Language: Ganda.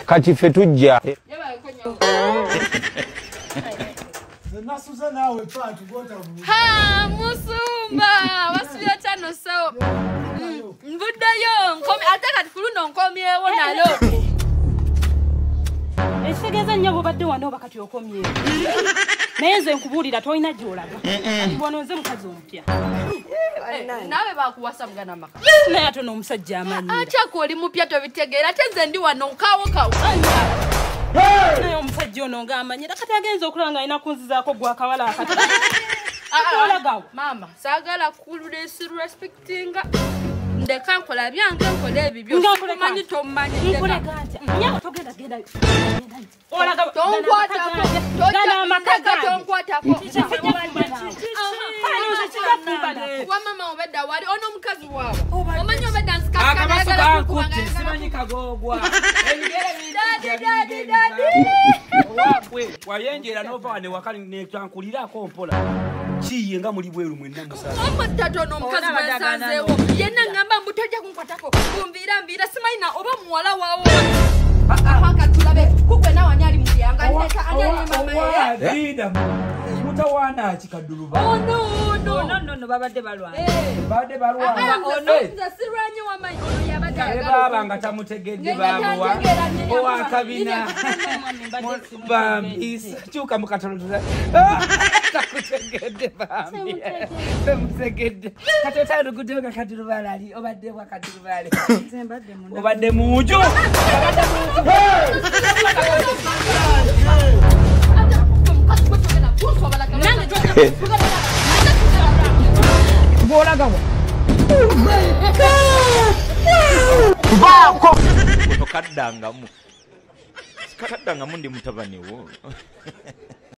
kati ffe tujja ha musumba wasubira chano so mbudayo nkomi ataka tikuluno nkomyewo nalo esegeza nnyo bwobadde wano bakati okomyewo naye nze nkubuulira tolina gy'olaga bona nze mukazi omupya nawe bakuwasa mugana maka naye ate n'omusajja amanyira atyako oli mupya tobitegeera ate nze ndi wano nkawokawo naye omusajja ono ng'amanyira kati agenza okulaba nga alina kunzizaako gwa akawala akati olagawo mama saagala disrespectinga ndeka nkola byange nkola ebibyo manyi tomanyi nkolega ntya nyawo togenda genda wamama obedda wali ono mukazi wawe omanyi obedda nsikakaakutte simanyi kagogwa wayenjera nova wane wakali netwankulirako mpola kiye nga muli bweru mwenna musaza omutatono omukazi wesanzeewo yenna ngamba mbu tojja kunkwatako kumviira simanyina oba muwala waawo akatulabe kugwe nawani ali muyanga Dida mutawana chikaduluba no babadde balwana badde balwana sirwanyi wamanyi ono yabadde baba nga tamutegedde bamuwa owa kabina bambi chuka mukatoloza takutegedde bambi tamutegedde katotalo kudoga kadulubalali obadde wakadulubale obadde mujo Bolagawa. Kaddangamu ndi mutabani wo.